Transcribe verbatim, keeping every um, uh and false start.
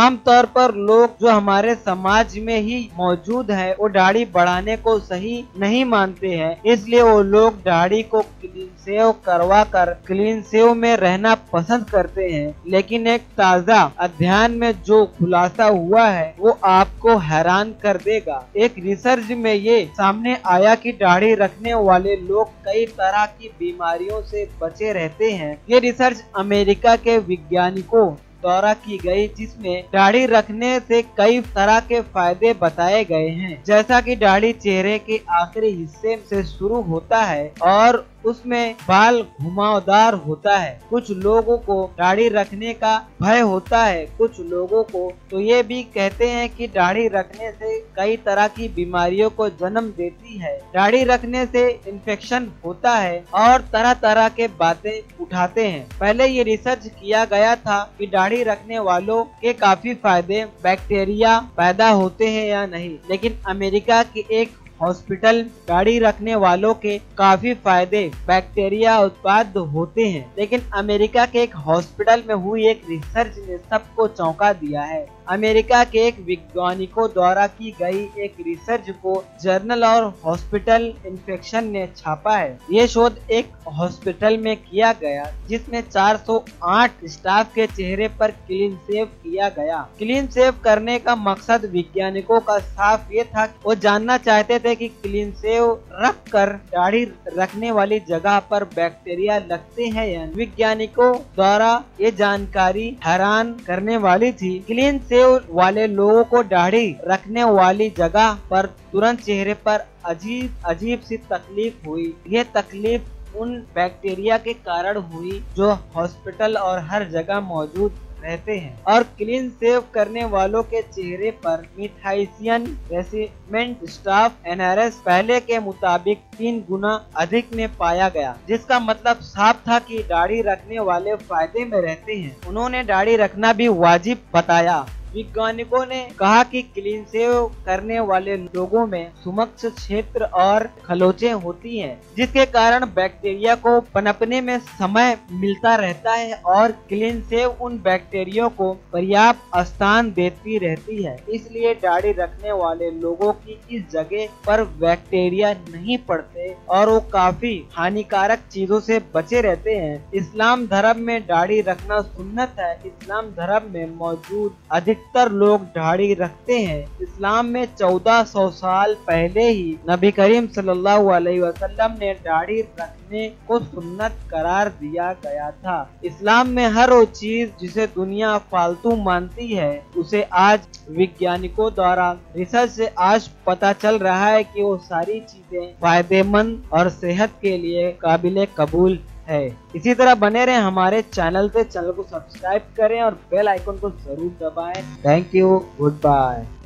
आमतौर पर लोग जो हमारे समाज में ही मौजूद है वो दाढ़ी बढ़ाने को सही नहीं मानते हैं, इसलिए वो लोग दाढ़ी को क्लीन शेव करवा कर क्लीन शेव में रहना पसंद करते हैं। लेकिन एक ताज़ा अध्ययन में जो खुलासा हुआ है वो आपको हैरान कर देगा। एक रिसर्च में ये सामने आया कि दाढ़ी रखने वाले लोग कई तरह की बीमारियों से बचे रहते हैं। ये रिसर्च अमेरिका के वैज्ञानिकों द्वारा की गई, जिसमें दाढ़ी रखने से कई तरह के फायदे बताए गए हैं, जैसा कि दाढ़ी चेहरे के आखिरी हिस्से से शुरू होता है और उसमें बाल घुमावदार होता है। कुछ लोगों को दाढ़ी रखने का भय होता है, कुछ लोगों को तो ये भी कहते हैं कि दाढ़ी रखने से कई तरह की बीमारियों को जन्म देती है। दाढ़ी रखने से इन्फेक्शन होता है और तरह तरह के बातें उठाते हैं। पहले ये रिसर्च किया गया था कि दाढ़ी रखने वालों के काफी फायदे बैक्टीरिया पैदा होते हैं या नहीं, लेकिन अमेरिका के एक हॉस्पिटल दाढ़ी रखने वालों के काफी फायदे बैक्टीरिया उत्पाद होते हैं। लेकिन अमेरिका के एक हॉस्पिटल में हुई एक रिसर्च ने सबको चौंका दिया है। अमेरिका के एक वैज्ञानिकों द्वारा की गई एक रिसर्च को जर्नल और हॉस्पिटल इन्फेक्शन ने छापा है। ये शोध एक हॉस्पिटल में किया गया जिसमें चार सौ आठ स्टाफ के चेहरे पर क्लीन शेव किया गया। क्लीन शेव करने का मकसद वैज्ञानिकों का साफ ये था, वो जानना चाहते थे कि क्लीन शेव रख कर दाढ़ी रखने वाली जगह पर बैक्टीरिया लगते हैं या नहीं। वैज्ञानिकों द्वारा ये जानकारी हैरान करने वाली थी। क्लीन शेव वाले लोगों को दाढ़ी रखने वाली जगह पर तुरंत चेहरे पर अजीब अजीब सी तकलीफ हुई। ये तकलीफ उन बैक्टीरिया के कारण हुई जो हॉस्पिटल और हर जगह मौजूद रहते हैं, और क्लीन शेव करने वालों के चेहरे पर मिथाइसियन रेसिस्टेंट स्टाफ एन आर एस पहले के मुताबिक तीन गुना अधिक में पाया गया, जिसका मतलब साफ था कि दाढ़ी रखने वाले फायदे में रहते हैं। उन्होंने दाढ़ी रखना भी वाजिब बताया। वैज्ञानिकों ने कहा कि क्लीन शेव करने वाले लोगों में सुमक्ष क्षेत्र और खलोचे होती हैं, जिसके कारण बैक्टीरिया को पनपने में समय मिलता रहता है और क्लीन शेव उन बैक्टीरिया को पर्याप्त स्थान देती रहती है। इसलिए दाढ़ी रखने वाले लोगों की इस जगह पर बैक्टीरिया नहीं पड़ते और वो काफी हानिकारक चीजों से बचे रहते हैं। इस्लाम धर्म में दाढ़ी रखना सुन्नत है। इस्लाम धर्म में मौजूद अधिक अधिकतर लोग दाढ़ी रखते हैं। इस्लाम में चौदह सौ साल पहले ही नबी करीम सल्लल्लाहु अलैहि वसल्लम ने दाढ़ी रखने को सुन्नत करार दिया गया था। इस्लाम में हर वो चीज जिसे दुनिया फालतू मानती है उसे आज वैज्ञानिकों द्वारा रिसर्च से आज पता चल रहा है कि वो सारी चीजें फायदेमंद और सेहत के लिए काबिले कबूल है। इसी तरह बने रहे हमारे चैनल पे। चैनल को सब्सक्राइब करें और बेल आइकन को जरूर दबाएं। Thank you, good bye.